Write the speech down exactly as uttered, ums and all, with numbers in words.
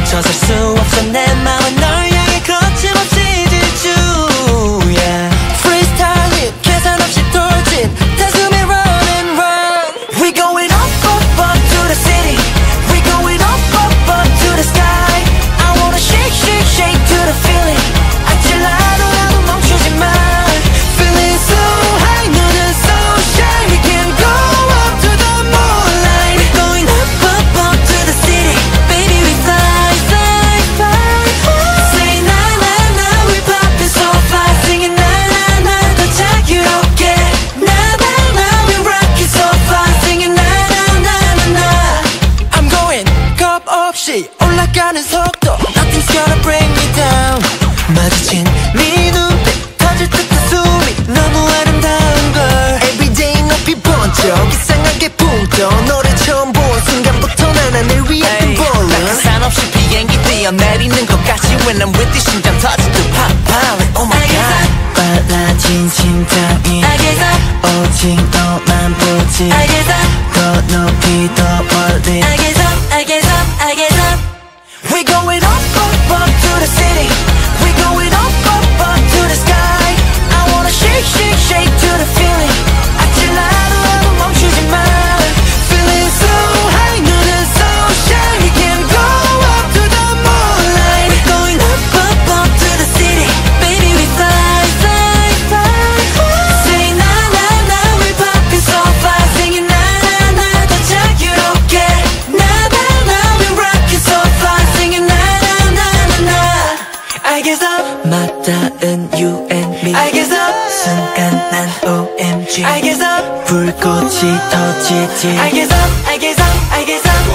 멈춰 설 수 없어 내 맘은 널 향해 거침없이 질주 yeah. Freestyle 계산 없이 돌진 단숨에 run and run We going up up up to the city We going up up up to the sky I wanna shake shake shake to the feeling 아찔라도 나도 멈추지 마 Feeling so high 너는 so shy We can go up to the moonlight We going up up up to the city Baby we fly fly fly Say na na na we poppin' so fly Singing na na na 더 자유롭게 Na na na we rockin' so fly Singing na na na na na I'm going 겁 없이 올라가는 속도 Nothing's gonna bring me down 마주친 네 눈빛 터질 듯한 숨이 너무 아름다운 걸 Everyday 높이 번쩍 이상하게 붕떠 너를 처음 본 순간부터 난 하늘 위에 뜬 볼로 낙하산 없이 비행기 뛰어내리는 것 같이 When I'm with you 심장 터질 듯 pop pop Oh my god 빨라진 심장이 오직 너만 보지 더 높이 더 멀리 I get up, I get up, I get up We going up, up, up to the city We going up, up, up to the sky I wanna shake, shake, shake to the feeling 아찔라도 나도 멈추지 마 Feeling so high 너는 so shy We can go up to the moonlight We going up, up, up to the city Baby we fly, fly, fly Say na na na we poppin' so fly Singing na na na 더 자유롭게 Na na na we rockin' so fly Singing na na na na na I guess up 맞닿은 you and me I guess up 순간 난 O M G I guess up 불꽃이 터지지 I guess up I guess up I guess up